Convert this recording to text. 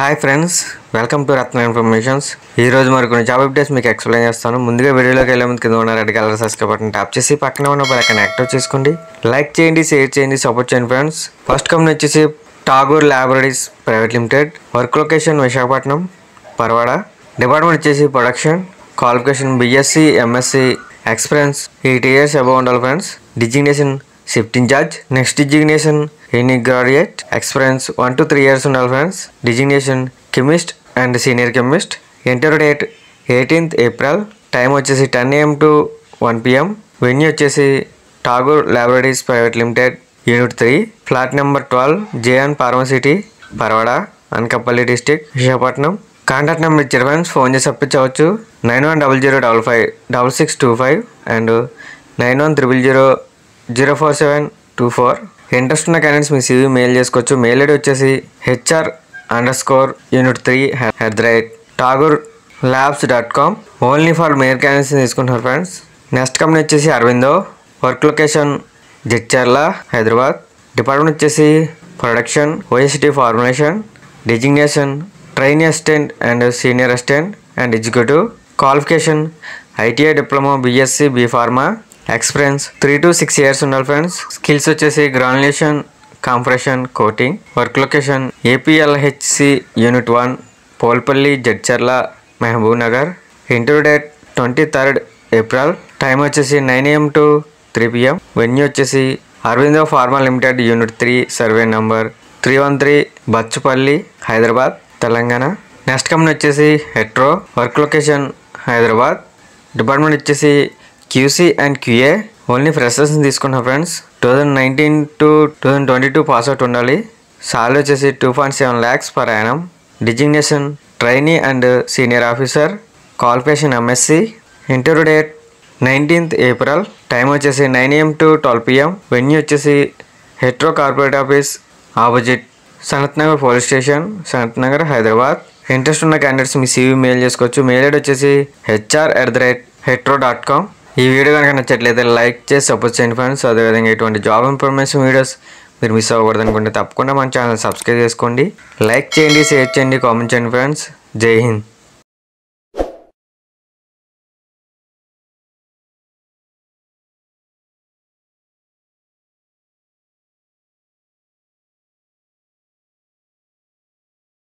Hi friends, welcome to Ratna informations. ఈ రోజు మరికొన్ని జాబ్ అప్డేట్స్ మీకు ఎక్స్ప్లెయిన్ చేస్తాను. ముందుగా వీడియోలోకి వెళ్ళే ముందు కింద ఉన్న red colour subscribe button tap చేసి పక్కన ఉన్న బెల్ ఐకాన్ యాక్టివ్ చేసుకోండి. లైక్ చేయండి, షేర్ చేయండి, సపోర్ట్ చేయండి ఫ్రెండ్స్. ఫస్ట్ కంపెనీ వచ్చేసి Tagore laboratories private limited. Work location Visakhapatnam, Paravada. Department వచ్చేసి production. Qualification BSc, MSc, experience 8 years above ఉండాలి friends. Designation shift incharge. Next designation any graduate. Experience 1 to 3 years ఉండాలి friends. Designation chemist and senior chemist. Interview date 18th April. Time వచ్చేసి 10 AM to 1 PM. Venue వచ్చేసి Tagore laboratories private limited, unit 3, flat number 12, JN pharma city, Paravada, Anakapalli district, Visakhapatnam. Contact number ఇచ్చారు friends, phone చేసి అప్పించవచ్చు. 9100555625 and 9100044724. Interest ఉన్న candidates మీ CV mail చేసుకోవచ్చు. Mail ID వచ్చేసి hr_3@tagurlabs.com. Only for male candidates తీసుకుంటున్నారు ఫ్రెండ్స్. నెక్స్ట్ కంపెనీ వచ్చేసి Aurobindo. Work location Jadcherla, Hyderabad. Department వచ్చేసి production, OSD formulation. Designation trainee assistant and senior assistant and executive. Qualification ITI diploma, BSc, B Pharma. Experience 3 to 6 years ఉండాలి friends. Skills వచ్చేసి granulation, compression, coating. Work location APLHC unit 1, Polepally, Jadcherla, Mahabub Nagar. Interview date 23rd April. Time వచ్చేసి 9 AM to 3 PM. Venue వచ్చేసి Aurobindo pharma limited, unit 3, survey number 313, Bachupally, Hyderabad, Telangana. Next company వచ్చేసి Hetero. Work location Hyderabad. Department వచ్చేసి QC and QA. Only freshers తీసుకున్నాం friends. 2019 to 2022 pass out ఉండాలి. Salary వచ్చేసి 2.7 lakhs per annum. Designation trainee and senior officer. Qualification MSc. Interview date 19th April. Time వచ్చేసి 9 AM to 12 PM. Venue వచ్చేసి Hetero corporate office, opposite Sanath Nagar police station, Sanath Nagar, Hyderabad. Interest ఉన్న candidates మీ CV mail చేసుకోవచ్చు. Mail ID వచ్చేసి hr@hetro.com. ఈ video కనుక నచ్చట్లయితే like చేసి సపోర్ట్ చేయండి ఫ్రెండ్స్. అదేవిధంగా ఇటువంటి జాబ్ ఇన్ఫర్మేషన్ వీడియోస్ మీరు మిస్ అవ్వకూడదు అనుకుంటే తప్పకుండా మన ఛానల్ సబ్స్క్రైబ్ చేసుకోండి. లైక్ చేయండి, షేర్ చేయండి, కామెంట్ చేయండి ఫ్రెండ్స్. జై హింద్.